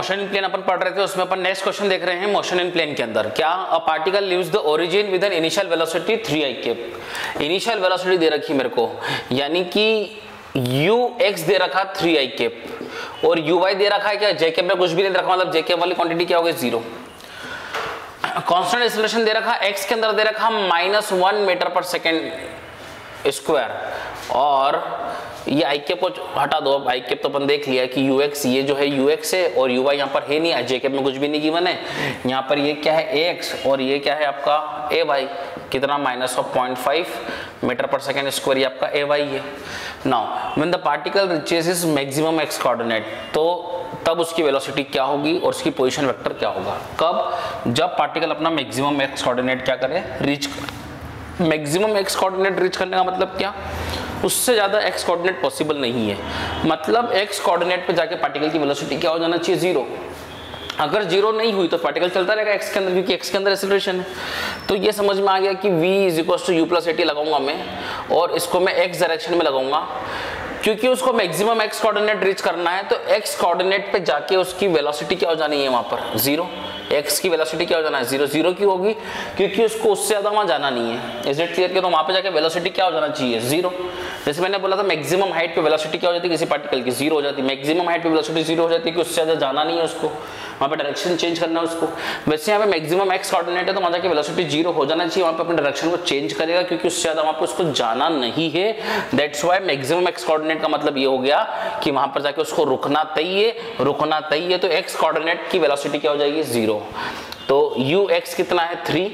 Motion in plane अपन पढ़ रहे थे, उसमें अपन नेक्स्ट क्वेश्चन देख रहे हैं मोशन इन प्लेन के अंदर। क्या a particle leaves the origin with an initial velocity 3i cap. Initial velocity दे रखी मेरे को, यानी कि ux दे रखा 3i कैप और uy दे रखा है क्या, j कैप में कुछ भी नहीं रखा, मतलब j कैप वाली क्वांटिटी क्या होगी 0। कांस्टेंट एक्सेलरेशन दे रखा x के अंदर दे रखा -1 मीटर पर सेकेंड स्क्वायर, और ये आई कैप को हटा दो। अब आई कैप तो अपन देख लिया कि ux ये जो है ux है और uy यहाँ पर है नहीं, j कैप में कुछ भी नहीं गिवन है। यहाँ पर ये क्या है ax और ये क्या है आपका ay, कितना -0.5 मीटर पर सेकेंड स्क्वायर, ये आपका ay है। Now when the particle reaches is maximum x coordinate, तो तब उसकी वेलोसिटी क्या होगी और उसकी पोजीशन वेक्टर क्या होगा। कब, जब पार्टिकल अपना मैक्सिमम x कोऑर्डिनेट क्या करे, रीच करे। मैक्सिमम x कोऑर्डिनेट रीच करने का मतलब क्या, उससे ज्यादा x कोऑर्डिनेट पॉसिबल नहीं है। मतलब x कोऑर्डिनेट पे जाके पार्टिकल की वेलोसिटी क्या हो जाना चाहिए 0। अगर 0 नहीं हुई तो पार्टिकल चलता रहेगा x के अंदर, क्योंकि x के अंदर एक्सेलरेशन है। तो ये समझ में आ गया कि v = u + at लगाऊंगा मैं, और इसको मैं x डायरेक्शन में लगाऊंगा, क्योंकि उसको मैक्सिमम x कोऑर्डिनेट रीच करना है। तो x कोऑर्डिनेट पे जाके उसकी वेलोसिटी क्या हो जानी है वहां पर 0। x की वेलोसिटी क्या हो जाना है 0। 0 क्यों होगी, क्योंकि उसको उससे ज्यादा वहां जाना नहीं है। Is it clear? कि तो वहां पे जाके वेलोसिटी क्या हो जाना चाहिए 0। जैसे मैंने बोला था मैक्सिमम हाइट पे वेलोसिटी क्या हो जाती है किसी पार्टिकल की 0 हो जाती है। मैक्सिमम हाइट पे वेलोसिटी 0 हो जाती है कि उससे ज्यादा जाना नहीं है उसको, वहां पे डायरेक्शन चेंज करना है उसको। वैसे यहाँ पे मैक्सिमम x कोऑर्डिनेट है तो वहां जाके वेलोसिटी 0 हो जाना चाहिए, वहां पे अपने डायरेक्शन को चेंज करेगा क्योंकि उससे ज्यादा वहां पे उसको जाना नहीं है। That's why maximum x coordinate का मतलब ये हो गया कि वहां पर जाके उसको रुकना तय है। तो x कोऑर्डिनेट की वेलोसिटी क्या हो जाएगी 0। तो ux कितना है 3,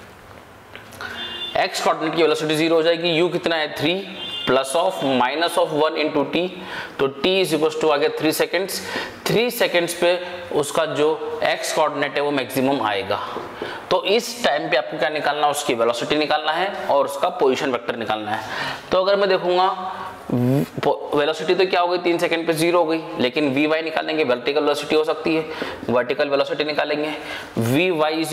x कोऑर्डिनेट की वेलोसिटी 0 हो जाएगी। u कितना है 3 +(-1 × t), तो t = आ गया 3 सेकेंड्स। 3 सेकेंड्स पे उसका जो x कोऑर्डिनेट है वो मैक्सिमम आएगा। तो इस टाइम पे आपको क्या निकालना है, उसकी वेलोसिटी निकालना है और उसका पोजीशन वेक्टर निकालना है। तो अगर मैं देखूंगा वेलोसिटी तो क्या हो गई 3 सेकंड पे 0 हो गई, लेकिन vy निकालेंगे, वर्टिकल वेलोसिटी हो सकती है, वर्टिकल वेलोसिटी निकालेंगे। vy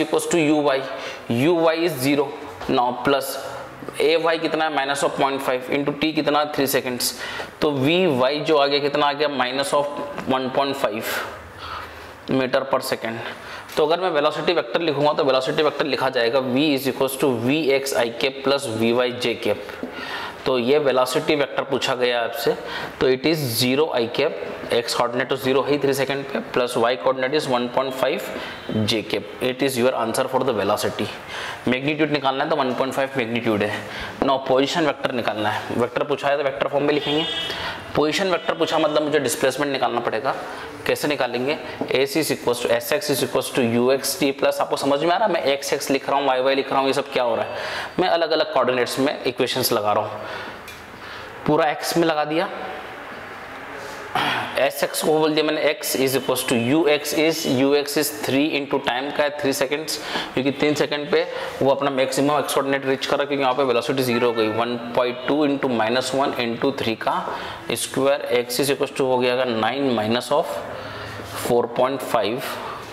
uy is 0 now plus ay कितना है -0.5 × t कितना 3 सेकंड्स। तो vy जो आ गया कितना आ गया -1.5 मीटर पर सेकेंड। तो अगर मैं वेलोसिटी वेक्टर लिखूंगा तो वेलोसिटी वेक्टर लिखा जाएगा v = vxi cap + vyj cap. तो ये वेलोसिटी वेक्टर पूछा गया आपसे, तो it is 0 i cap, x coordinate तो 0 है 3 सेकंड पे, plus y coordinate is 1.5 j cap. It is your answer for the velocity. Magnitude निकालना है तो 1.5 मैग्नीट्यूड है। नाउ पोजीशन वेक्टर निकालना है। वेक्टर पूछा है तो वेक्टर फॉर्म में लिखेंगे। पोजीशन वेक्टर पूछा मतलब मुझे डिस्प्लेसमेंट निकालना पड़ेगा। कैसे निकालेंगे, sx = uxt प्लस, आपको समझ में आ रहा है मैं x लिख रहा हूँ y लिख रहा हूँ, ये सब क्या हो रहा है, मैं अलग अलग कोऑर्डिनेट्स में इक्वेशंस लगा रहा हूँ। पूरा x में लगा दिया, sx को बोल दिया मैंने x = ux इज 3 × टाइम का है 3 सेकंड्स, क्योंकि 3 सेकंड पे वो अपना मैक्सिमम x कोऑर्डिनेट रीच कर रहा है, क्योंकि यहाँ पे वेलोसिटी 0 हो गई। 1.2 × -1 × 3 का स्क्वायर, x = हो गया 9 - 4.5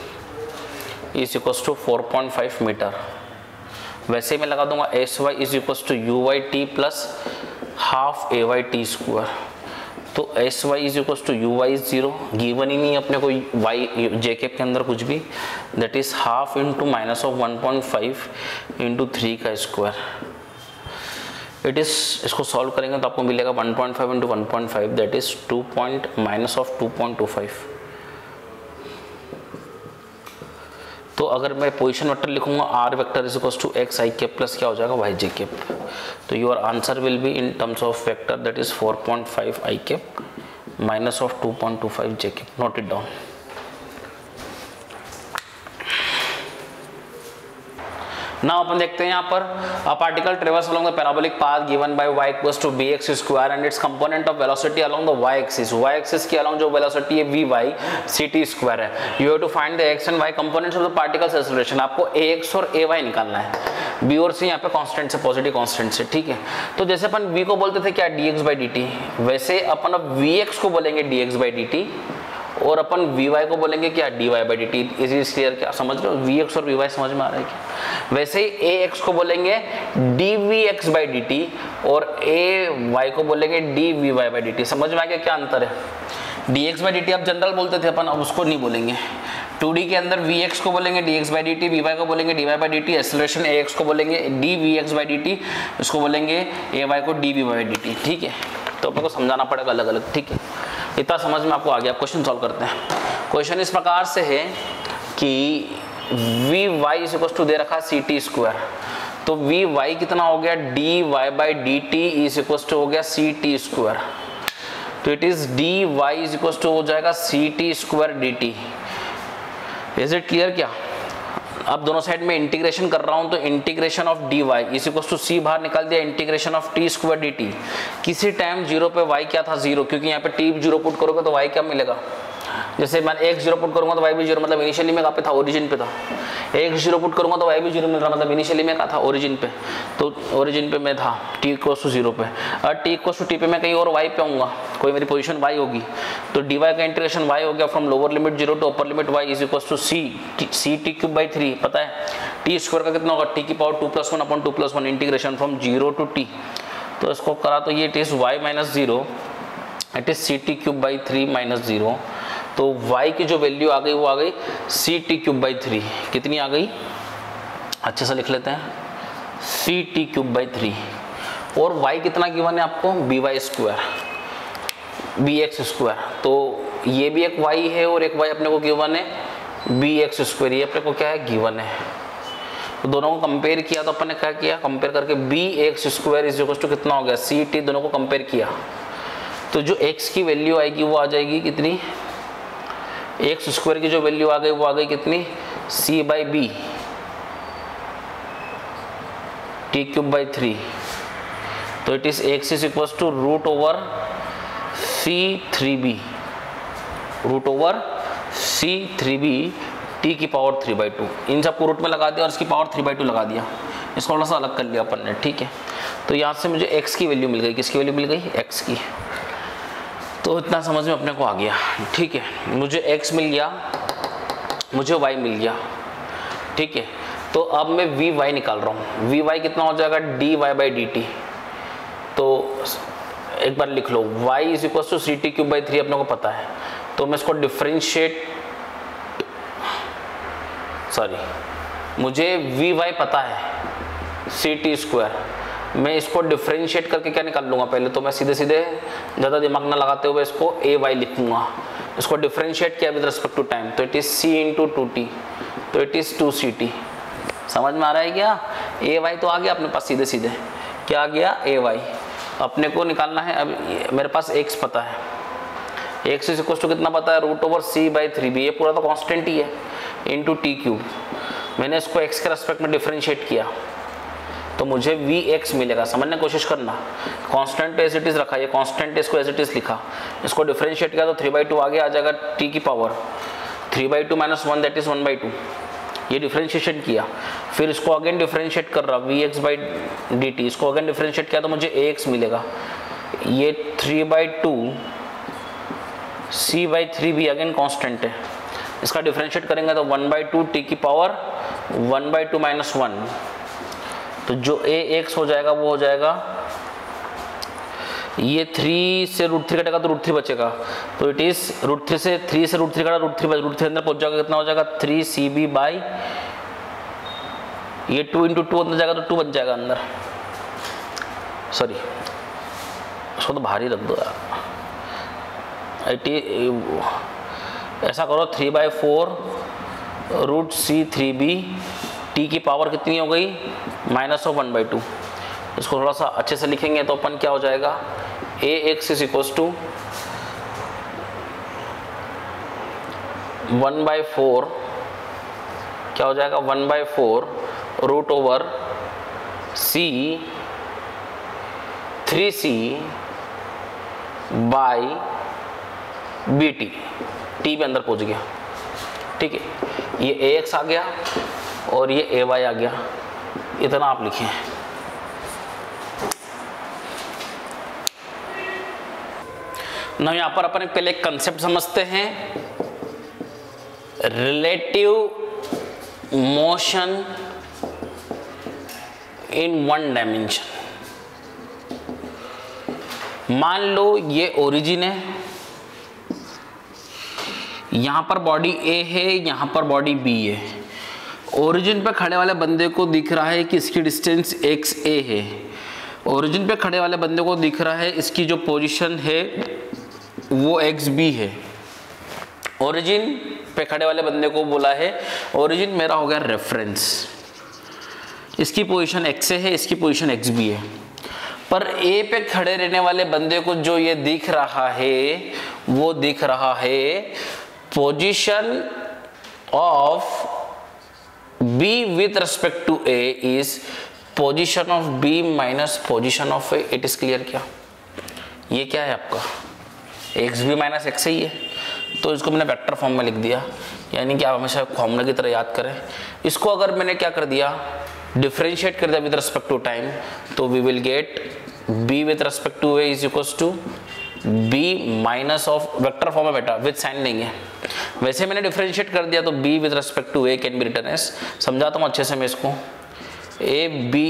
= 4.5 मीटर। वैसे ही मैं लगा दूंगा sy = uyt plus half ay_t²। तो sy = uy 0 गिवन ही नहीं अपने को y j कैप के अंदर कुछ भी, दैट इज हाफ × -1.5 × 3 का स्क्वायर। इट इज, इसको सॉल्व करेंगे तो आपको मिलेगा 1.5 × 1.5 दैट इज -2.25। तो अगर मैं पोजीशन वेक्टर लिखूंगा r vector = xi cap plus क्या हो जाएगा yj कैप। तो your answer will be in terms of vector that is 4.5 i cap -2.25 j cap. Note it down. Now अपन देखते हैं यहाँ पर a particle travels along the parabolic path given by y = bx² and it's component of velocity along the y axis. y axis के along जो velocity है vy ct² है। You have to find the x and y components of the particle's acceleration. आपको ax और ay निकालना है। b और c यहाँ पे कांस्टेंट से, पॉजिटिव कांस्टेंट से, ठीक है। तो जैसे अपन v को बोलते थे क्या dx/dt, वैसे अपन अब vx को बोलेंगे dx/dt और अपन vy को बोलेंगे क्या dy/dt। Is clear? क्या समझ रहे हो, vx और vy समझ में आ रहा है क्या? वैसे ही ax को बोलेंगे dvx/dt और ay को बोलेंगे dvy/dt। समझ में आ गया क्या अंतर है? dx बाई dt आप जनरल बोलते थे अपन, अब उसको नहीं बोलेंगे। 2D के अंदर vx को बोलेंगे dx बाई dt, vy को बोलेंगे dy by dt, acceleration ax को बोलेंगे dvx बाई dt, उसको बोलेंगे ay को dvy बाई dt। ठीक है, तो अपन को समझाना पड़ेगा अलग अलग। ठीक है, इतना समझ में आपको आ गया। क्वेश्चन सॉल्व करते हैं। क्वेश्चन इस प्रकार से है कि vy इज इक्वल टू दे रखा सी टी स्क्वायर, तो vy कितना हो गया, dy by dt is equal to हो गया सी टी स्क्वायर, तो it is dy is equal to हो जाएगा c t square dt। Is it clear क्या? अब दोनों साइड में इंटीग्रेशन कर रहा हूं, तो integration of dy is equal to c बाहर निकाल दिया, integration of t square dt। किसी टाइम 0 पे y क्या था, 0, क्योंकि यहाँ पे t 0 पुट करोगे तो y क्या मिलेगा, जैसे मैं एक 0 पुट करूंगा तो y भी 0, मतलब इनिशियली में कहाँ पे था, ओरिजिन पे था। एक 0 पुट करूंगा तो y भी 0 मिल रहा, मतलब इनिशियली में कहाँ था, ओरिजिन पे, तो ओरिजिन पे मैं था t इक्वल्स टू 0 पे, और t इक्वल्स टू t पे मैं कहीं और y पे आऊंगा, कोई मेरी पोजीशन y होगी, तो dy का इंटीग्रेशन y हो गया from lower limit 0 to upper limit y is equals to c t cube by 3। पता है t स्क्वायर का कितना होगा, t की power 2 + 1 upon 2 + 1 integration from 0 to t, तो इसको करा तो ये it is y minus 0, it is c t cube by 3 minus 0, तो y की जो वैल्यू आ गई वो आ गई सी टी क्यूब बाई 3। कितनी आ गई, अच्छे से लिख लेते हैं, सी टी क्यूब बाई 3। और y कितना गिवन है आपको, b y square, b x square, तो ये भी एक y है और एक y अपने को गिवन है बी एक्स स्क्वायर, ये अपने को क्या है, गिवन है। तो दोनों को कंपेयर किया तो अपन ने क्या किया, कंपेयर करके b x square is equal to कितना हो गया, सी टी, दोनों को कंपेयर किया, तो जो x की वैल्यू आएगी वो आ जाएगी कितनी, एक्स स्क्वायर की जो वैल्यू आ गई वो आ गई कितनी, c by b t cube by 3, तो it is x is equal to root over c 3b, root over c 3b t की पावर 3/2। इन सबको रूट में लगा दिया और इसकी पावर 3/2 लगा दिया, इसको थोड़ा सा अलग कर लिया अपन ने। ठीक है, तो यहाँ से मुझे x की वैल्यू मिल गई, किसकी वैल्यू मिल गई, x की, तो इतना समझ में अपने को आ गया। ठीक है, मुझे x मिल गया, मुझे y मिल गया। ठीक है, तो अब मैं vy निकाल रहा हूँ, vy कितना हो जाएगा, dy बाई dt, तो एक बार लिख लो, y is equal to c t cube by 3 अपने को पता है, तो मैं इसको डिफरेंशिएट, सॉरी मुझे vy पता है सी टी स्क्वायर, मैं इसको डिफरेंशिएट करके क्या निकाल लूँगा, पहले तो मैं सीधे सीधे ज़्यादा दिमाग ना लगाते हुए इसको ए वाई लिखूँगा, इसको डिफरेंशिएट किया विद रिस्पेक्ट टू टाइम, तो it is c into 2t, तो इट इज़ 2ct। समझ में आ रहा है क्या, ए वाई तो आ गया अपने पास, सीधे सीधे क्या आ गया, ए वाई अपने को निकालना है। अब मेरे पास x पता है, x इज इक्वल टू कितना पता है, root over C by 3b, ये पूरा तो कांस्टेंट ही है, इंटू टी क्यूब, मैंने इसको x के रेस्पेक्ट में डिफरेंशिएट किया तो मुझे vx मिलेगा। समझने की कोशिश करना, कांस्टेंट एज इट इज रखा, ये कांस्टेंट इसको एज इट इज लिखा, इसको डिफरेंशिएट किया तो 3/2 आगे आ जाएगा, t की पावर 3/2 माइनस 1 दैट इज 1/2, ये डिफरेंशिएशन किया, फिर इसको अगेन डिफरेंशिएट कर रहा vx बाई dt, इसको अगेन डिफरेंशिएट किया तो मुझे ax मिलेगा, ये 3/2 c by 3b again constant है, इसका डिफरेंशिएट करेंगे तो 1/2 t की पावर 1/2 माइनस 1, तो जो ax हो जाएगा वो हो जाएगा, ये 3 से √3 कटेगा तो √3 बचेगा, तो इट इज √3 से 3 से √3 कटा, √3 अंदर पहुंच जाएगा, कितना हो जाएगा 3cb बाई, ये 2 इंटू 2 अंदर जाएगा तो 2 बच जाएगा अंदर, सॉरी उसको तो भारी रख दो यार, ऐसा करो 3/4 √c3b t की पावर कितनी हो गई, माइनस ऑफ 1/2, इसको थोड़ा सा अच्छे से लिखेंगे तो अपन क्या हो जाएगा, ax इज इक्वल टू 1/4, क्या हो जाएगा 1/4 root over c 3c by bt, t पे अंदर पहुंच गया। ठीक है, ये ax आ गया और ये ay आ गया, इतना आप लिखें। ना यहाँ पर अपन पहले एक कंसेप्ट समझते हैं, relative motion in one dimension. मान लो ये ओरिजिन है यहाँ पर बॉडी ए है, यहाँ पर बॉडी बी है। ओरिजिन पे खड़े वाले बंदे को दिख रहा है कि इसकी डिस्टेंस एक्स ए है। ओरिजिन पे खड़े वाले बंदे को दिख रहा है इसकी जो पोजीशन है वो एक्स बी है। ओरिजिन पे खड़े वाले बंदे को बोला है, ओरिजिन मेरा हो गया रेफरेंस, इसकी पोजीशन एक्स ए है, इसकी पोजीशन एक्स बी है। पर ए पे खड़े रहने वाले बंदे को जो ये दिख रहा है वो दिख रहा है position of b with respect to a is position of b minus position of a. It is clear? क्या ये क्या है आपका एक्स बी माइनस एक्स ही है, तो इसको मैंने वेक्टर फॉर्म में लिख दिया, यानी कि आप हमेशा फॉर्मूला की तरह याद करें। इसको अगर मैंने क्या कर दिया, डिफरेंशिएट कर दिया विद रिस्पेक्ट टू टाइम, तो we will get b with respect to a is equals to b minus of vector form में बेटा विद साइन लेंगे। वैसे मैंने डिफरेंशिएट कर दिया तो b with respect to a can be written as, समझाता हूँ अच्छे से मैं इसको, a b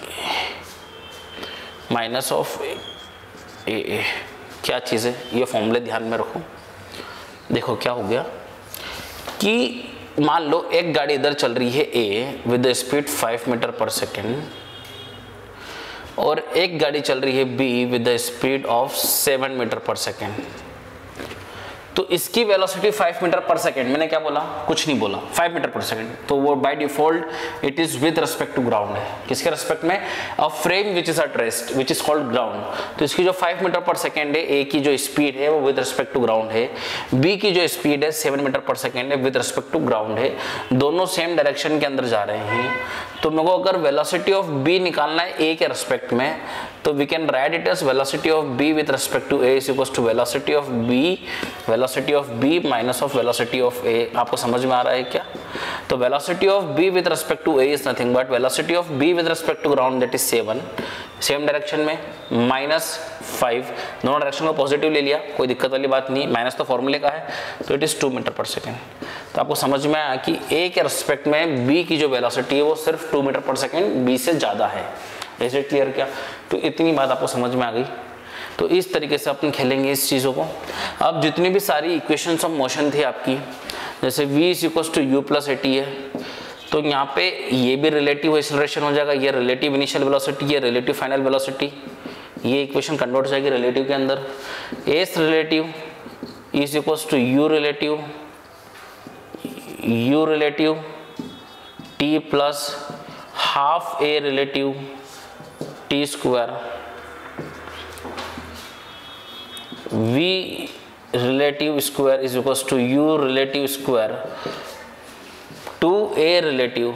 minus of a। क्या चीज़ है ये, फॉर्मूले ध्यान में रखो। देखो क्या हो गया कि मान लो एक गाड़ी इधर चल रही है a विद स्पीड 5 मीटर पर सेकेंड और एक गाड़ी चल रही है b with the speed of 7 metre पर सेकेंड। तो इसकी वेलोसिटी 5 मीटर पर सेकेंड, मैंने क्या बोला, कुछ नहीं बोला, 5 मीटर पर सेकेंड, तो वो by default it is with respect to ground है। किसके रिस्पेक्ट में? A frame which is at rest which is called ground. तो इसकी जो 5 मीटर पर सेकेंड है, ए की जो स्पीड है वो विद रिस्पेक्ट टू ग्राउंड है, बी की जो स्पीड है 7 मीटर पर सेकेंड है विद रिस्पेक्ट टू ग्राउंड है, दोनों सेम डायरेक्शन के अंदर जा रहे हैं। तो मेरे को अगर वेलोसिटी ऑफ बी निकालना है ए के रिस्पेक्ट में, तो we can write it as velocity of b with respect to a is equals to velocity of b minus of velocity of a. आपको समझ में आ रहा है क्या? तो velocity of b with respect to a is nothing but velocity of b with respect to ground that is 7, same direction में, minus 5, दोनों डायरेक्शन को पॉजिटिव ले लिया, कोई दिक्कत वाली बात नहीं, माइनस तो फॉर्मूले का है, तो इट इज 2 मीटर पर सेकेंड। तो आपको समझ में आया कि ए के रिस्पेक्ट में बी की जो वेलोसिटी है वो सिर्फ 2 मीटर पर सेकेंड बी से ज़्यादा है। इज इट क्लियर क्या? तो इतनी बात आपको समझ में आ गई। तो इस तरीके से अपन खेलेंगे इस चीज़ों को। अब जितनी भी सारी इक्वेशंस ऑफ मोशन थी आपकी, जैसे v is equals to u plus a t है, तो यहाँ पे ये भी रिलेटिव एक्सेलरेशन हो जाएगा, ये रिलेटिव इनिशियल वेलोसिटी, ये रिलेटिव फाइनल वेलोसिटी, ये इक्वेशन कन्वर्ट हो जाएगी रिलेटिव के अंदर। S relative is equals to u relative t plus half a relative t square, v relative square is equals to u relative square to a relative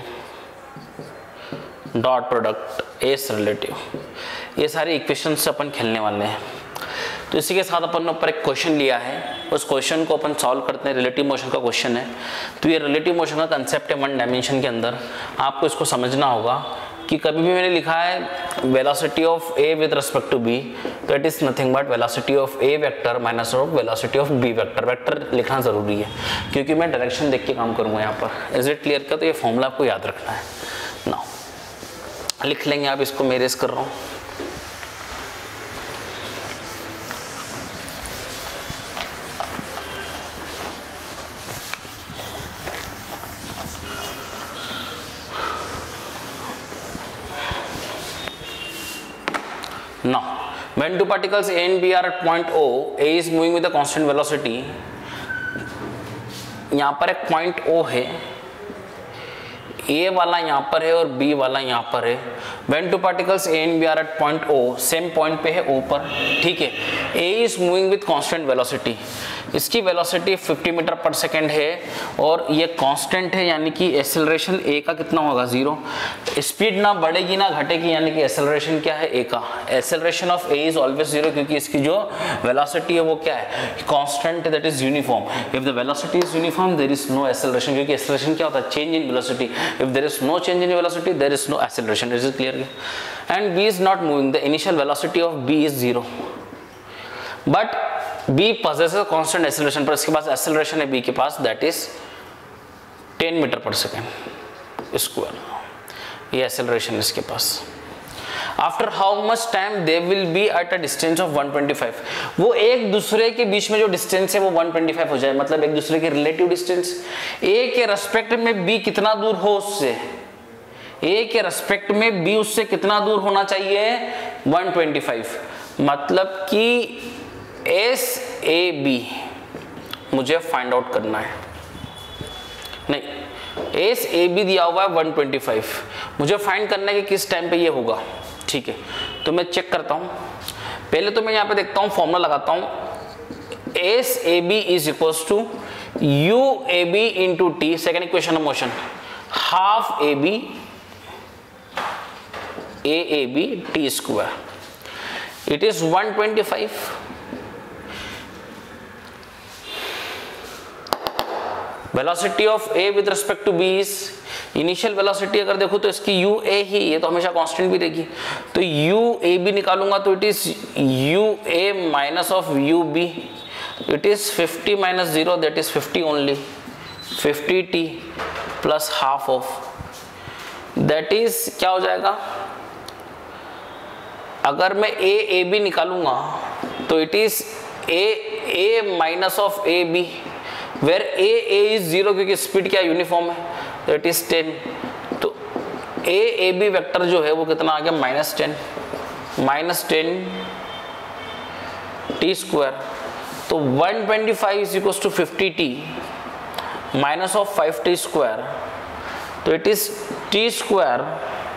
dot product s relative। ये सारे equation से अपन खेलने वाले हैं। तो इसी के साथ अपन ने ऊपर एक क्वेश्चन लिया है, उस क्वेश्चन को अपन सॉल्व करते हैं। रिलेटिव मोशन का क्वेश्चन है, तो ये रिलेटिव मोशन का कंसेप्ट है 1 डायमेंशन के अंदर। आपको इसको समझना होगा कि कभी भी मैंने लिखा है velocity of A with respect to B, तो it is nothing but velocity of a vector minus of velocity of b vector. Vector लिखना जरूरी है क्योंकि मैं डायरेक्शन देख के काम करूंगा यहाँ पर। इज इट क्लियर का? तो ये फॉर्मूला आपको याद रखना है। नाउ लिख लेंगे आप इसको, मैं रेस कर रहा हूँ। Now, when two particles A and B are at point O, A is moving with a constant velocity. यहाँ पर एक पॉइंट O है, A वाला यहाँ पर है और B वाला यहाँ पर है। When two particles A and B are at point O, same point पे है O पर, ठीक है। A is moving with constant velocity. इसकी वेलोसिटी 50 मीटर पर सेकेंड है और ये कांस्टेंट है, यानी कि एक्सेलरेशन ए का कितना होगा? 0। स्पीड ना बढ़ेगी ना घटेगी, यानी कि एक्सेलरेशन क्या है? ए का। Acceleration of a is always 0 क्योंकि इसकी जो वेलोसिटी है वो क्या है? Constant, that is uniform. If the velocity is uniform there is no acceleration, क्योंकि एक्सेलरेशन क्या होता है? Change in velocity. If there is no change in velocity there is no acceleration. Is it clear? And b is not moving, the initial velocity of b is 0 but B possesses constant acceleration, पर इसके पास acceleration है B के पास, that is 10 metre पर second square. ये acceleration इसके पास। After how much time they will be at a distance of 125। वो एक दूसरे के बीच में जो डिस्टेंस है वो 125 हो जाए, मतलब एक दूसरे के रिलेटिव डिस्टेंस। ए के रेस्पेक्ट में बी कितना दूर हो उससे, ए के रेस्पेक्ट में बी उससे कितना दूर होना चाहिए, 125। मतलब कि एस ए बी मुझे फाइंड आउट करना है, नहीं एस ए बी दिया हुआ है 125, मुझे फाइंड करना है कि किस टाइम पे ये होगा। ठीक है, तो मैं चेक करता हूं। पहले तो मैं यहां पे देखता हूं, फॉर्मूला लगाता हूं, s a b is equals to u a b into t, second equation of motion, half a b a b t square, it is 125। Velocity of A with respect to b is, initial velocity अगर देखो तो इसकी U A ही, ये तो हमेशा constant भी रहेगी, तो यू ए बी निकालूंगा तो it is u a minus of u b, it is 50 minus 0 that is 50 only, 50 t plus half of, that is क्या हो जाएगा, अगर मैं ए बी निकालूंगा तो it is a minus of a b, where a is 0 क्योंकि speed क्या uniform है, तो इट इज 10। तो ए बी वेक्टर जो है वो कितना आ गया, -10 टी स्क्वायर। तो 125 is equal to 50 t minus of 5 t square, तो it is t square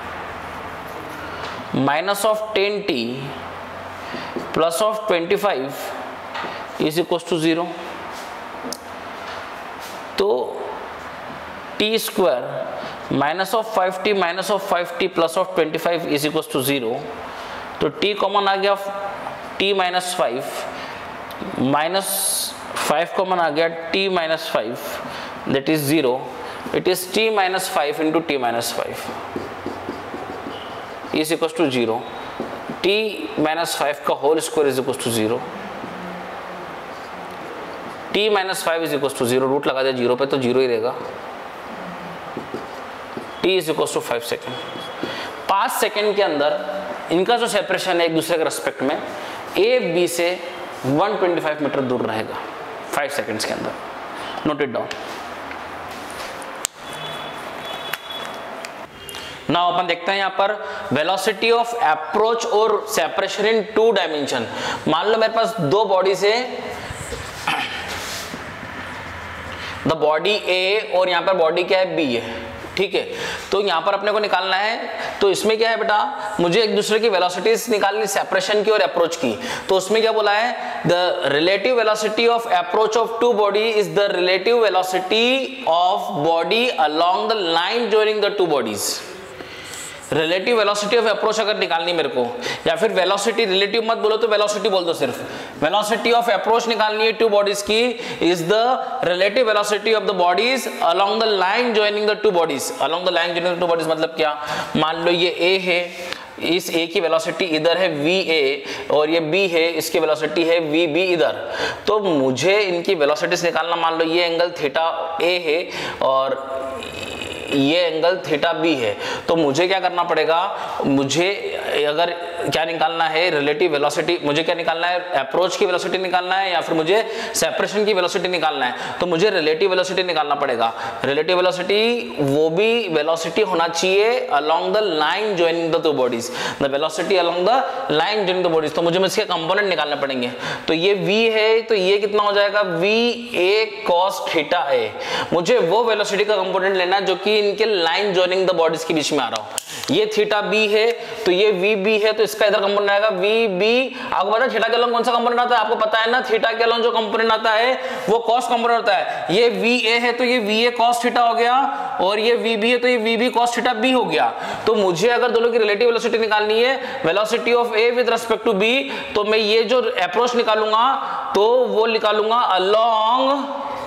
minus of 10 t plus of 25 is equal to 0। तो t square minus of 5t minus of 5t plus of 25 is equal to 0। तो t common आ गया, t minus 5 minus 5 common आ गया, t minus 5 that is 0, it is t minus 5 into t minus 5 is equal to 0, t minus 5 का whole square is equal to 0, t minus 5 is equal to 0, root लगा दिया 0 पे तो 0 ही रहेगा, t is equal to 5 second. 5 second के अंदर इनका जो सेपरेशन है एक दूसरे के रेस्पेक्ट में, ए बी से 125 मीटर दूर रहेगा 5 सेकेंड्स के अंदर, नोट इट डाउन। नाउ अपन देखते हैं यहाँ पर वेलोसिटी ऑफ अप्रोच और सेपरेशन इन 2 डायमेंशन। मान लो मेरे पास दो बॉडीज है, द बॉडी ए और यहाँ पर बॉडी क्या है, बी है। ठीक है, तो यहाँ पर अपने को निकालना है, तो इसमें क्या है बेटा, मुझे एक दूसरे की वेलोसिटीज निकालनी, सेपरेशन की और अप्रोच की। तो उसमें क्या बोला है, the relative velocity of approach of two body is the relative velocity of body along the line joining the two bodies. Relative velocity of approach अगर निकालनी मेरे को, या फिर वेलोसिटी, रिलेटिव मत बोलो तो वेलोसिटी बोल दो, सिर्फ वेलोसिटी ऑफ अप्रोच निकालनी है टू बॉडीज की, is the relative velocity of the bodies along the line joining the two bodies. Along the line joining the two bodies मतलब क्या, मान लो ये ए है, इस ए की वेलोसिटी इधर है वी ए, और ये बी है, इसकी वेलोसिटी है वी बी इधर। तो मुझे इनकी वेलोसिटीज निकालना, मान लो ये एंगल थीटा ए है और ये एंगल थीटा बी है, तो मुझे क्या करना पड़ेगा, मुझे अगर क्या निकालना है, रिलेटिव वेलोसिटी, मुझे क्या निकालना है, अप्रोच की वेलोसिटी निकालना है या फिर मुझे सेपरेशन की वेलोसिटी निकालना है, तो मुझे रिलेटिव वेलोसिटी निकालना पड़ेगा। रिलेटिव वेलोसिटी वो भी वेलोसिटी होना चाहिए along the line joining the two bodies, the velocity along the line joining the bodies. तो मुझे इसके कंपोनेंट निकालने पड़ेंगे। तो ये v है, तो ये कितना हो जाएगा, v a cos थीटा है। मुझे वो वेलोसिटी का कंपोनेंट लेना जो कि इनके लाइन जॉइनिंग द बॉडीज के बीच में आ रहा हो। ये थीटा बी है, तो ये वी बी है, तो इसका इधर कंपोनेंट आएगा वी बी। आपको पता है थीटा के अलोंग कौन सा कंपोनेंट आता है, आपको पता है ना, थीटा के अलोंग जो कंपोनेंट आता है वो कॉस कंपोनेंट होता है। ये वी ए है तो ये वी ए कॉस थीटा हो गया, और ये वी बी है तो ये V B cos theta B हो गया। तो मुझे अगर दोनों की रिलेटिव वेलोसिटी निकालनी है, velocity of A with respect to B, तो मैं ये जो अप्रोच निकालूंगा तो वो निकालूंगा along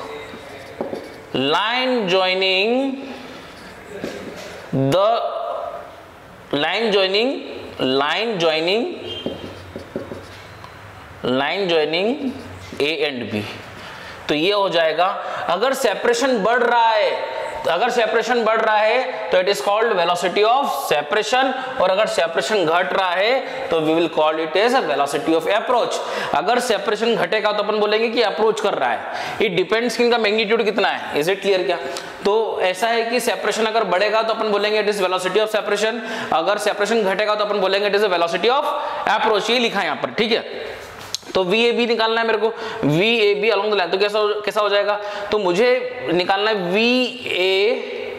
line joining line joining A and B. तो ये हो जाएगा, अगर सेपरेशन बढ़ रहा है अगर सेपरेशन बढ़ रहा है तो it is called velocity of separation, और अगर सेपरेशन घट रहा है तो we will call it as velocity of approach. अगर सेपरेशन घटेगा तो अपन बोलेंगे कि अप्रोच कर रहा है। इट डिपेंड्स कि इनका मैग्नीट्यूड कितना है। इज इट क्लियर क्या? तो ऐसा है कि सेपरेशन अगर बढ़ेगा तो अपन बोलेंगे it is velocity of separation, अगर सेपरेशन घटेगा तो अपन बोलेंगे it is velocity of approach. ये लिखा है यहाँ पर, ठीक है। तो VAB निकालना है मेरे को, VAB अलोंग द लाइन, तो कैसा हो जाएगा? तो मुझे निकालना है VA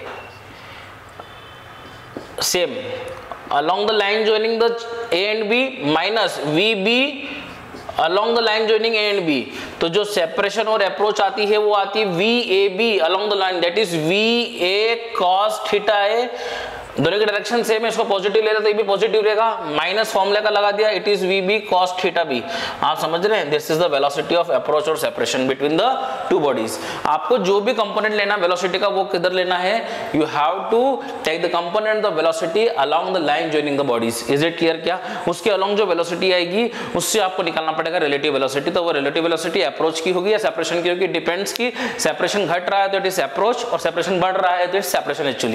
same along the line joining the A and B minus VB along the line joining A and B। तो जो सेपरेशन और अप्रोच आती है वो आती है VAB along the line, that is VA cos theta है। दोनों की डायरेक्शन सेम है, इसको पॉजिटिव ले रहे तो ये भी पॉजिटिव रहेगा, माइनस फॉर्मूला का लगा दिया, it is VB cos theta B। आप समझ रहे हैं? This is the velocity of approach और separation between the two bodies. आपको जो भी कंपोनेंट लेना वेलोसिटी का वो किधर लेना है? You have to take the component the velocity along the line joining the bodies. Is it clear क्या? उसके अलोंग जो वेलोसिटी आएगी उससे आपको निकालना पड़ेगा रिलेटिव वेलोसिटी। तो वो रिलेटिव वेलोसिटी अप्रोच की होगी या सेपरेशन की होगी? डिपेंड्स की सेपरेशन घट रहा है तो इट इज अप्रोच, और सेपरेशन बढ़ रहा है तो it separation actually.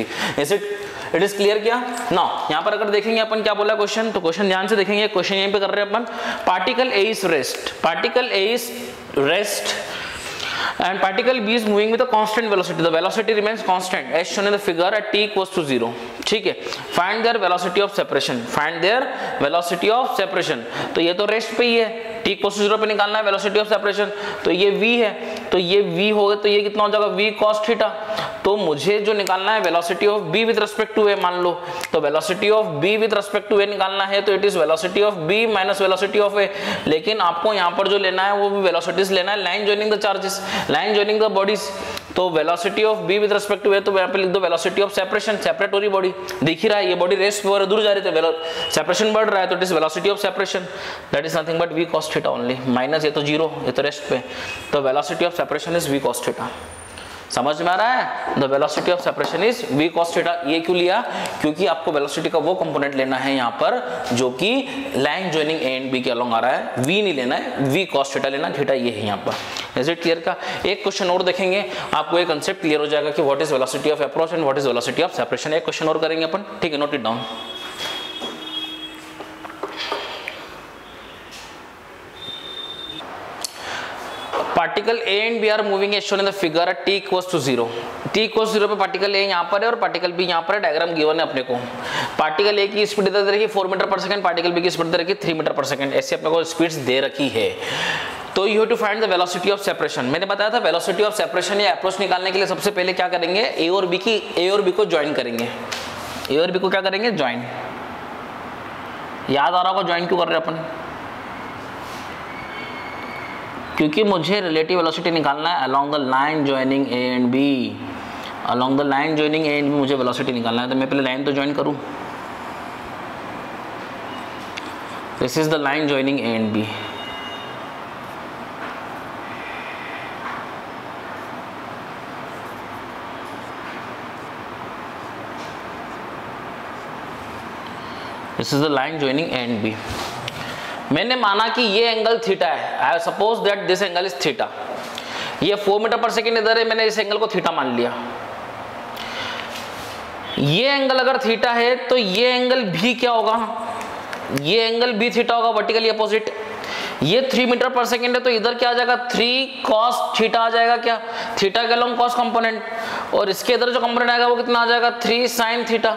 It is clear क्या? नाउ यहाँ पर अगर देखेंगे अपन क्या बोला क्वेश्चन, तो क्वेश्चन ध्यान से देखेंगे। क्वेश्चन यहीं पे कर रहे हैं अपन, particle A is rest, particle A is rest and particle B is moving with a constant velocity. The velocity remains constant as shown in the figure at t equals to 0. ठीक है, find their velocity of separation, find their velocity of separation। तो ये तो rest पे ही है, t equals to 0 पे निकालना है velocity of separation। तो ये v है, तो ये v होगा, तो ये कितना हो जाएगा? v cos theta. तो मुझे जो निकालना है velocity of b with respect to a, मान लो तो velocity of b with respect to a निकालना है, तो it is velocity of b minus velocity of a। लेकिन आपको यहाँ पर जो लेना है वो भी वेलोसिटीज लेना है, line joining the charges, line joining the bodies. तो velocity of b with respect to a, तो यहाँ पे लिख दो वेलोसिटी ऑफ सेपरेशन, सेपरेट हो रही बॉडी, दिख ही रहा है ये बॉडी रेस्ट पे और दूर जा रही थी, सेपरेशन बढ़ रहा है, तो it is velocity of separation, that is nothing but v cos theta only, minus ये तो जीरो, ये तो रेस्ट पे, तो velocity of separation is v cos theta. समझ में आ रहा है? The velocity of separation is v cos theta. ये क्यों लिया? क्योंकि आपको वेलोसिटी का वो कंपोनेंट लेना है यहाँ पर जो कि line joining A and B के अलोंग आ रहा है, v नहीं लेना है, v cos थीटा लेना, थीटा ये है यहाँ पर। इज इट क्लियर का? एक क्वेश्चन और देखेंगे, आपको एक कंसेप्ट क्लियर हो जाएगा कि what is velocity of approach and what is velocity of separation. एक क्वेश्चन और करेंगे अपन, ठीक है, note it down. Particle A and B are moving as shown in the figure at t equals to 0। t equals 0 पे particle A यहाँ पर है और पार्टिकल B यहाँ पर है, डायग्राम गिवन है अपने को। पार्टिकल A की स्पीड दे रखी 4 मीटर पर सेकंड, पार्टिकल B की स्पीड दे रखी 3 मीटर पर सेकंड, ऐसे अपने को स्पीड्स दे रखी है। तो you have to find the velocity of separation. मैंने बताया था वेलोसिटी ऑफ सेपरेशन या अप्रोच निकालने के लिए सबसे पहले क्या करेंगे? A और B को ज्वाइन करेंगे। A और B को क्या करेंगे? ज्वाइन। याद आ रहा होगा ज्वाइन क्यों कर रहे हैं अपन? क्योंकि मुझे रिलेटिव वेलोसिटी निकालना है along the line joining A and B। Along the line joining A and B मुझे वेलोसिटी निकालना है, तो मैं पहले लाइन तो ज्वाइन करूं। This is the line joining A and B। This is the line joining A and B। मैंने माना कि ये एंगल थीटा है, I suppose that this angle is theta. ये 4 मीटर पर सेकेंड इधर है, मैंने इस एंगल को थीटा मान लिया। ये एंगल अगर थीटा है तो ये एंगल भी क्या होगा? ये एंगल भी थीटा होगा, वर्टिकली अपोजिट। ये 3 मीटर पर सेकेंड है तो इधर क्या आ जाएगा? 3 cos थीटा आ जाएगा क्या? थीटा के अलोंग cos कंपोनेंट, और इसके इधर जो कंपोनेंट आएगा वो कितना आ जाएगा? 3 sin थीटा।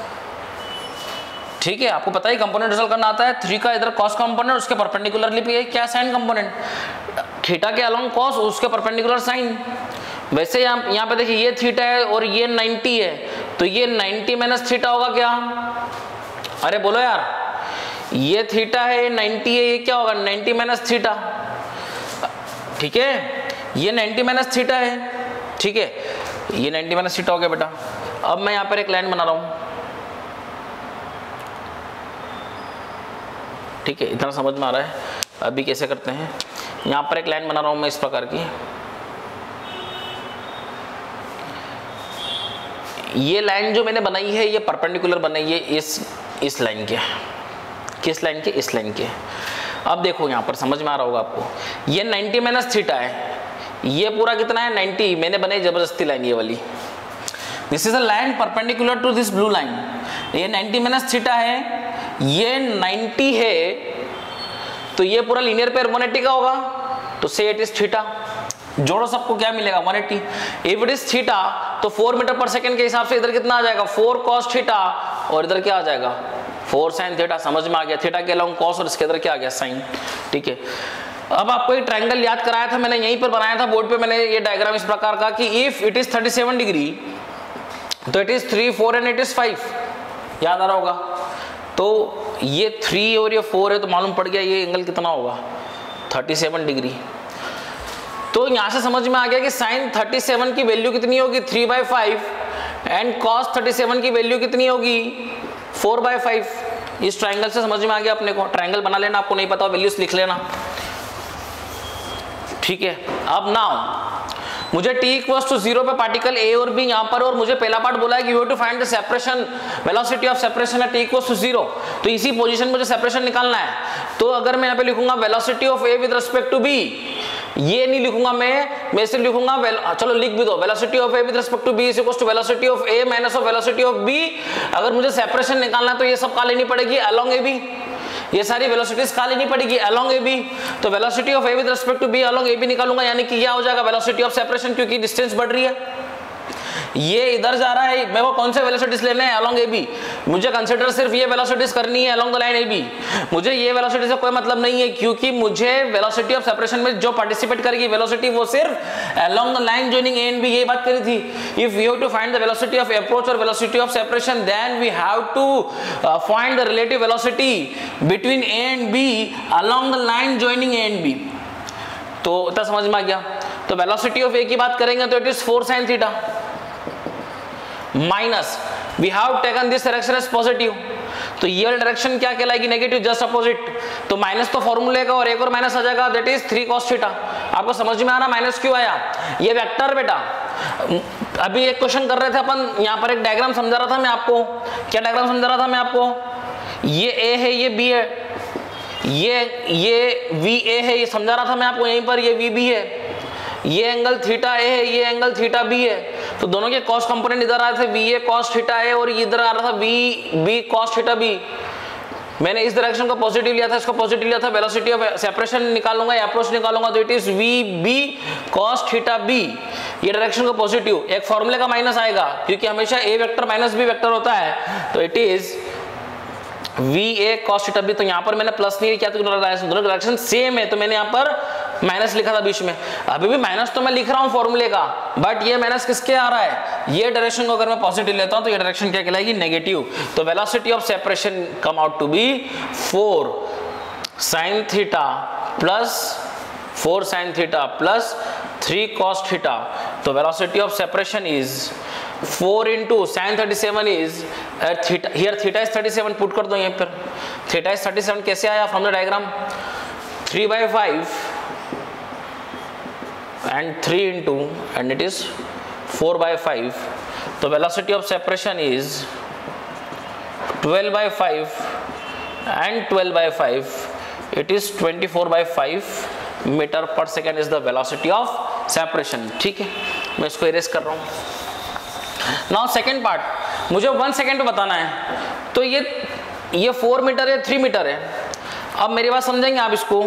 ठीक है, आपको पता ही कंपोनेंट रिजल्ट करना आता है। 3 का इधर cos कंपोनेंट, उसके परपेंडिकुलरली भी क्या sin कंपोनेंट, थीटा के अलोंग cos, उसके परपेंडिकुलर sin। वैसे यहाँ पे देखिए ये थीटा है और ये 90 है, तो ये 90 माइनस थीटा होगा क्या? अरे बोलो यार, ये थीटा है, 90 है, ये क्या होगा? 90 माइनस थीटा। ठीक है, ये 90 माइनस थीटा है, ठीक है, ये 90 माइनस थीटा हो गया बेटा। अब मैं यहाँ पर एक लाइन बना रहा हूँ, ठीक है, इतना समझ में आ रहा है? अभी कैसे करते हैं, यहाँ पर एक लाइन बना रहा हूँ मैं इस प्रकार की। ये लाइन जो मैंने बनाई है ये परपेंडिकुलर बनाई है इस लाइन के। किस लाइन के? इस लाइन के। अब देखो यहाँ पर समझ में आ रहा होगा आपको, ये 90 माइनस थीटा है, ये पूरा कितना है? 90। मैंने बनाई जबरदस्ती लाइन ये वाली। This is a line perpendicular to this blue line, ये 90 माइनस थीटा है, ये 90 है, तो ये पूरा लीनियर पेयर 180 का होगा, तो से इट इज थीटा। जोड़ो सबको, क्या मिलेगा 180। इफ इट इज थीटा तो 4 मीटर पर सेकंड के हिसाब से इधर कितना आ जाएगा 4 cos थीटा, और इधर क्या आ जाएगा 4 sin थीटा। समझ में आ गया, थीटा के अलॉन्ग cos और इसके इधर क्या आ गया sin। ठीक है, अब आपको एक ट्रायंगल याद कराया था मैंने, यहीं पर बनाया था बोर्ड पे मैंने ये डायग्राम इस प्रकार का कि इफ इट इज 37 डिग्री तो it is 3 4 and it is 5, याद आ रहा होगा। तो ये 3 और ये 4 है, तो मालूम पड़ गया ये एंगल कितना होगा 37 डिग्री। तो यहां से समझ में आ गया कि sin 37 की वैल्यू कितनी होगी 3/5 एंड cos 37 की वैल्यू कितनी होगी 4/5। इस ट्रायंगल से समझ में आ गया अपने को। ट्रायंगल बना लेना, आपको नहीं पता वैल्यूज लिख लेना। ठीक है, अब नाउ मुझे t इक्वल्स टू 0 पे पार्टिकल a और b यहां पर, और मुझे पहला पार्ट बोला है कि you have to find the separation, velocity of separation at t equals to 0। तो इसी पोजीशन मुझे सेपरेशन निकालना है। तो अगर मैं यहां पे लिखूंगा velocity of a with respect to b, ये नहीं लिखूंगा मैं सिर्फ लिखूंगा चलो लिख भी दो, velocity of a with respect to b is equals to velocity of a minus of velocity of b। अगर मुझे सेपरेशन निकालना है तो ये सब का लेनी पड़ेगी अलोंग ab, ये सारी वेलोसिटीज का लेनी पड़ेगी अलोंग ab। तो velocity of a with respect to b along ab निकालूंगा, यानी कि क्या हो जाएगा वेलोसिटी ऑफ सेपरेशन, क्योंकि डिस्टेंस बढ़ रही है, ये इधर जा रहा है, मेरे को कौन से वेलोसिटीज लेने हैं अलोंग AB। मुझे कंसीडर सिर्फ ये वेलोसिटीज करनी है अलोंग द लाइन AB। मुझे ये वेलोसिटी से कोई मतलब नहीं है, क्योंकि मुझे वेलोसिटी ऑफ सेपरेशन में जो पार्टिसिपेट करेगी वेलोसिटी वो सिर्फ along the line joining A and B, ये बात करी थी। If you have to find the velocity of approach और velocity of separation, then we have to find the relative velocity between A and B along the line joining A and B। तो इतना समझ में आ गया। तो velocity of A की बात करेंगे तो it is 4 sin theta minus we have taken this direction as positive, तो ये वाली डायरेक्शन क्या कहलाएगी नेगेटिव, जस्ट अपोजिट। तो माइनस तो फॉर्मूले का और एक और माइनस आ जाएगा, दैट इज 3 cos थीटा। आपको समझ में आ रहा माइनस क्यों आया, ये वेक्टर बेटा। अभी एक क्वेश्चन कर रहे थे अपन, यहाँ पर एक डायग्राम समझा रहा था मैं आपको। क्या डायग्राम समझा रहा था मैं आपको, ये A है ये B है, ये VA है, ये समझा रहा था मैं आपको। यहीं पर ये VB है, ये एंगल थीटा A है, ये एंगल थीटा B है। तो दोनों के cos कंपोनेंट इधर आए थे VA cos थीटा A, और इधर आ रहा था VB cos थीटा B। मैंने इस डायरेक्शन को पॉजिटिव लिया था, इसको पॉजिटिव लिया था। वेलोसिटी ऑफ सेपरेशन निकालूंगा या अप्रोच निकालूंगा तो it is VB cos theta B। ये डायरेक्शन को पॉजिटिव, एक फॉर्मूले का माइनस आएगा क्योंकि हमेशा A vector minus B vector होता है, तो it is VA cos theta B। तो यहाँ पर मैंने प्लस नहीं किया, तो दोनों डायरेक्शन सेम है, तो मैंने यहाँ पर माइनस लिखा था बीच में। अभी भी माइनस तो मैं लिख रहा हूँ फॉर्मूले का, बट ये माइनस किसके आ रहा है, ये डायरेक्शन को अगर मैं पॉजिटिव लेता हूँ तो ये डायरेक्शन क्या कहलाएगी नेगेटिव। तो velocity of separation come out to be 4 sin theta plus 4 sin theta plus 3 cos theta. तो velocity of separation is 4 into sin 37 is theta, here theta is 37, put कर दो यहाँ पर। थीटा इज 37 कैसे आया from the diagram, 3/5 and 3 into and it is 4/5। तो velocity of separation is 12/5 and 12/5, it is 24/5 metre पर second is the velocity of separation. ठीक है, मैं इसको इरेज कर रहा हूं। नाउ सेकेंड पार्ट, मुझे 1 सेकेंड पे बताना है। तो ये 4 मीटर है, 3 मीटर है। अब मेरी बात समझेंगे आप इसको,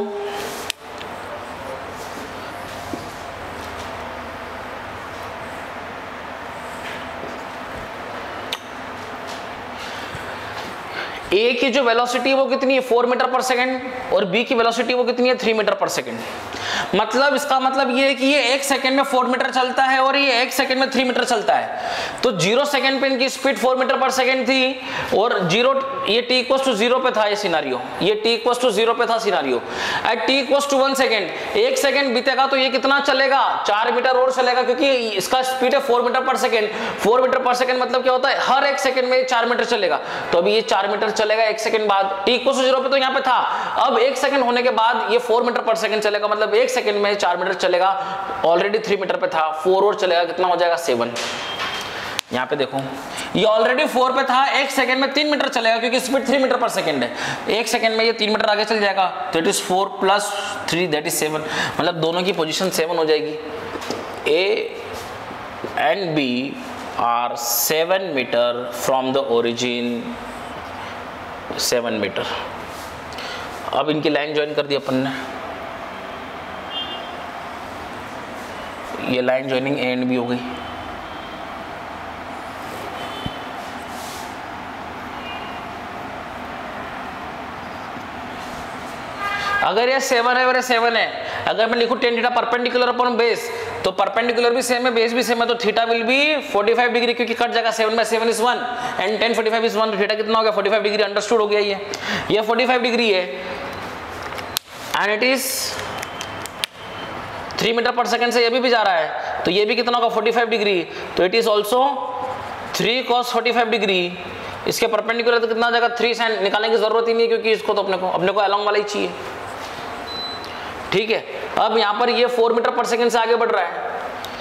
ए की जो वेलोसिटी है वो कितनी है 4 मीटर पर सेकेंड, और बी की वेलोसिटी वो कितनी है 3 मीटर पर सेकेंड। मतलब इसका मतलब ये है कि ये 1 सेकेंड में 4 मीटर चलता है और ये 1 सेकेंड में 3 मीटर चलता है। तो 0 सेकेंड पे इनकी स्पीड 4 मीटर पर सेकेंड थी, और ये t इक्वल्स टू 0 पे था ये सिनारियो, ये t इक्वल्स टू 0 पे था scenario. At t equals to 1 second, 1 second बीतेगा तो ये कितना चलेगा 4 मीटर और चलेगा, क्योंकि इसका स्पीड है 4 मीटर पर सेकेंड। 4 मीटर पर सेकेंड मतलब क्या होता है, हर 1 सेकेंड में 4 मीटर चलेगा। तो अभी ये 4 मीटर चलेगा 1 सेकेंड बाद, t इक्वल्स टू 0 पे तो यहाँ पे था। अब 1 सेकेंड होने के बाद ये 4 मीटर पर सेकेंड चलेगा, मतलब 1 सेकेंड में 4 मीटर चलेगा। ऑलरेडी 3 मीटर पे था, 4 और चलेगा, कितना हो जाएगा 7। यहाँ पे देखो ये ऑलरेडी 4 पे था, 1 सेकेंड में 3 मीटर चलेगा क्योंकि स्पीड 3 मीटर पर सेकेंड है। 1 सेकेंड में ये 3 मीटर आगे चल जाएगा, तो it is 4 plus 3 that is 7। मतलब दोनों की पोजीशन 7 हो जाएगी। A and B are 7 metre from the origin, 7 metre. अब इनकी लाइन ज्वाइन कर दी अपन ने, ये लाइन ज्वाइनिंग एंड भी हो गई। अगर ये 7 है और ये 7 है, अगर मैं लिखूं tan theta perpendicular upon base, तो परपेंडिकुलर भी सेम है, बेस भी सेम है, तो थीटा विल बी 45 डिग्री, क्योंकि कट जाएगा 7/7 इज 1 एंड tan 45 इज 1, तो थीटा कितना हो गया 45 डिग्री। अंडरस्टूड हो गया ये 45 डिग्री है एंड इट इज 3 मीटर पर सेकंड से ये भी जा रहा है, तो ये भी कितना होगा 45 डिग्री, तो it is also 3 cos 45 degree. इसके परपेंडिकुलर तो कितना हो जाएगा 3 sin, निकालने की जरूरत ही नहीं है क्योंकि इसको तो अपने को अलोंग वाला ही चाहिए। ठीक है, अब यहां पर ये 4 मीटर पर सेकंड से आगे बढ़ रहा है,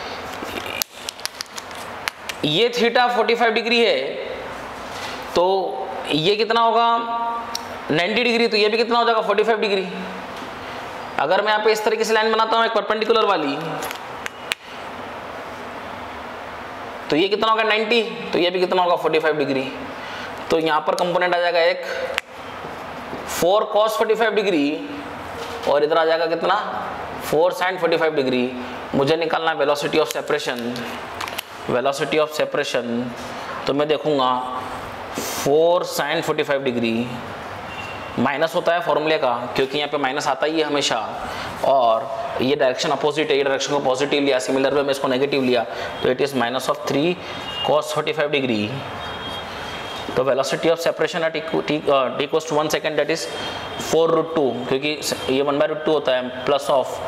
ये थीटा 45 डिग्री है, तो ये कितना होगा 90 डिग्री, तो ये भी कितना हो जाएगा 45 डिग्री। अगर मैं यहाँ पे इस तरीके से लाइन बनाता हूं एक परपेंडिकुलर वाली, तो ये कितना होगा 90, तो ये भी कितना होगा 45 डिग्री। तो यहाँ पर कंपोनेंट आ जाएगा एक 4 cos 45 डिग्री और इधर आ जाएगा कितना 4 sin 45 डिग्री। मुझे निकालना है velocity of separation, velocity of separation, तो मैं देखूंगा 4 sin 45 डिग्री माइनस होता है फॉर्मूले का, क्योंकि यहाँ पे माइनस आता ही है हमेशा, और ये डायरेक्शन अपोजिट है, ये डायरेक्शन को पॉजिटिव लिया, सिमिलर वे में इसको नेगेटिव लिया, तो इट इज -3 cos 45 डिग्री। तो velocity of separation at t equals to 1 second, that is 4√2, क्योंकि ये 1/√2 होता है, plus of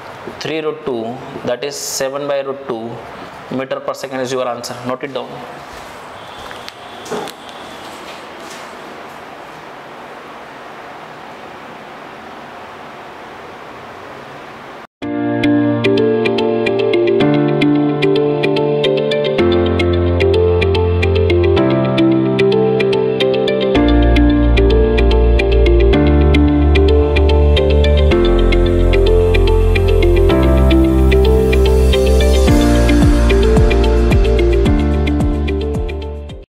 3√2, that is 7/√2 metre पर second is your answer. Note it down.